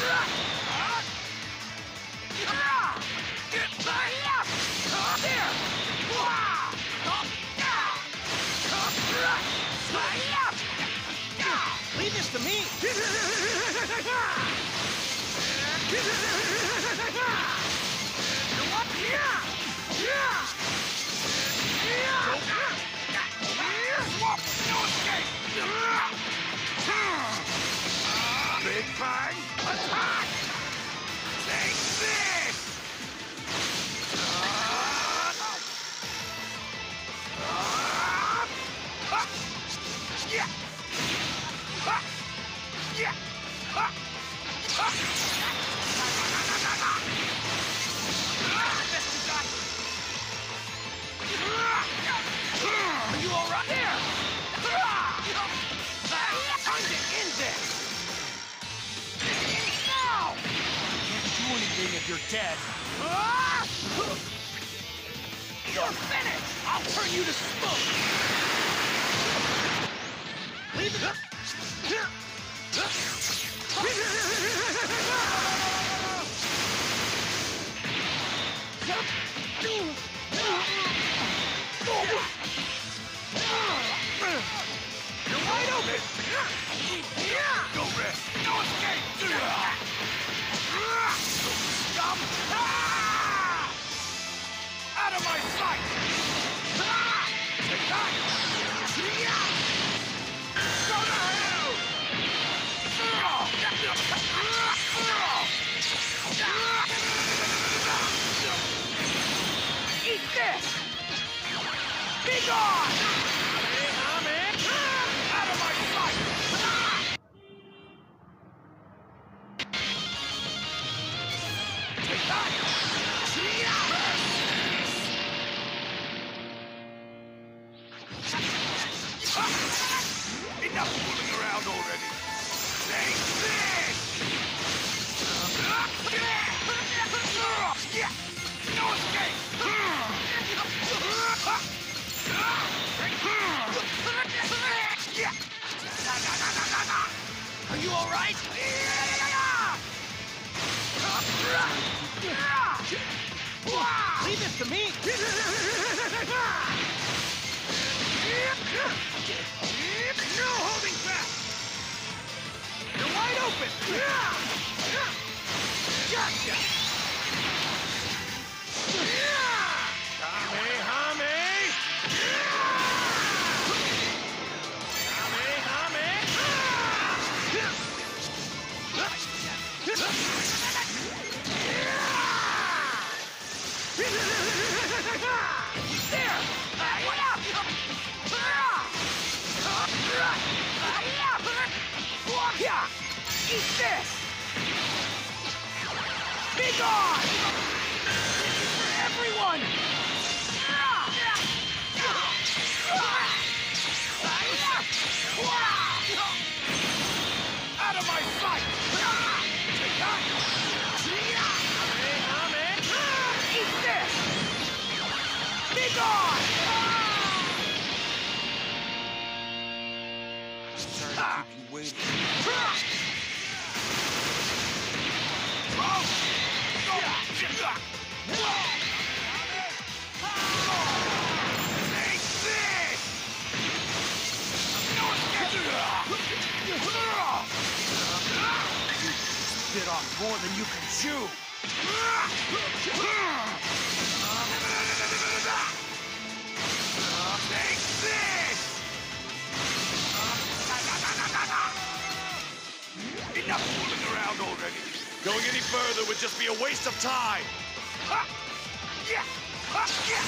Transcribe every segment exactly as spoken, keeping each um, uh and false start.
Leave this to me! No escape! Big Bang, attack! Take this! Yeah! Yeah! Are you all right there? Time to end this! Now! Can't do anything if you're dead. You're finished! I'll turn you to smoke! Leave it! You're wide open! No rest! No escape! Scum! Out of my sight! Take that! Go to hell! Eat this! Be gone! Out of my sight! Take that! Enough fooling around already! Take this! No escape! Are you all right? Leave this to me! No holding back! You're wide open! Gotcha! Kamehame! Kamehame! There! What up? Eat this! Be gone! This is for everyone! Out of my sight! Take that! Eat this! Be gone! Sorry to keep you waiting. Take this! No escape! Bit off more than you can chew. Take this! Enough fooling around already! Going any further would just be a waste of time! Ha! Yeah! Ha! Yeah!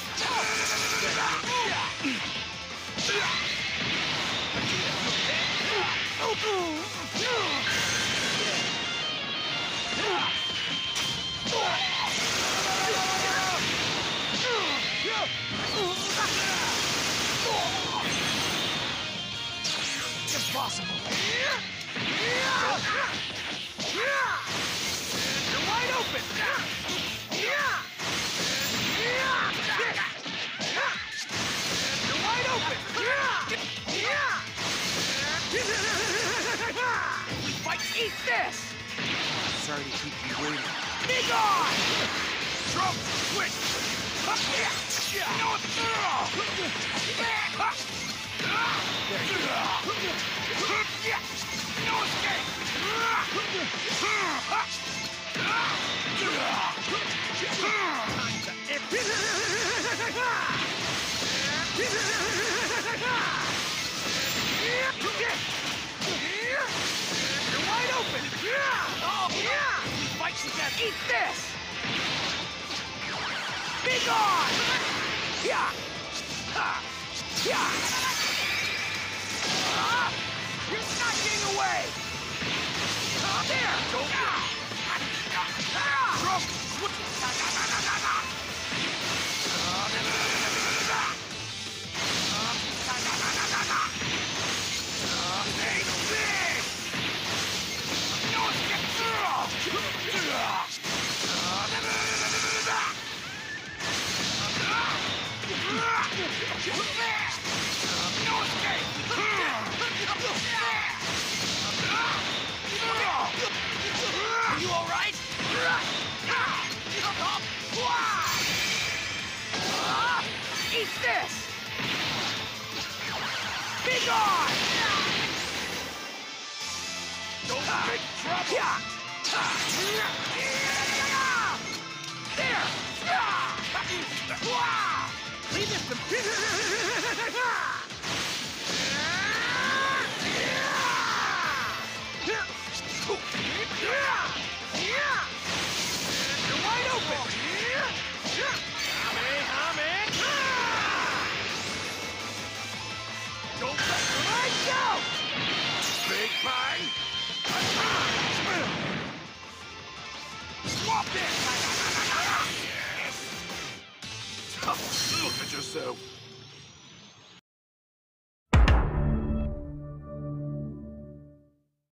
Impossible. You're wide open! You're wide open! We fight, eat this! Sorry to keep you waiting. Be gone! Trump, switch! Up here! No, no escape! You're wide open! Oh, yeah! Fight together! Eat this! Be gone! Yeah! Ha! Yeah! Ah! You're not getting away! Ah, there! Go! Ah! Trump! Take this! No escape! No escape! Are you all right? Eat this! Be gone! Don't make trouble! There! Leave this to me! You're wide open! Hame, hame! Don't let go! Big bang! Swap this! Yes! Look at yourself!